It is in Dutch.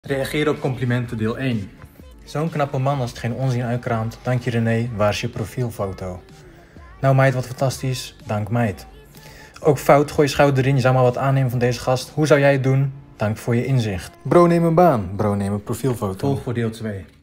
Reageren op complimenten deel 1. Zo'n knappe man als het geen onzin uitkraamt. Dank je René, waar is je profielfoto? Nou meid, wat fantastisch. Dank meid. Ook fout, gooi je schouder erin, je zou maar wat aannemen van deze gast. Hoe zou jij het doen? Dank voor je inzicht. Bro, neem een baan. Bro, neem een profielfoto. Volg voor deel 2.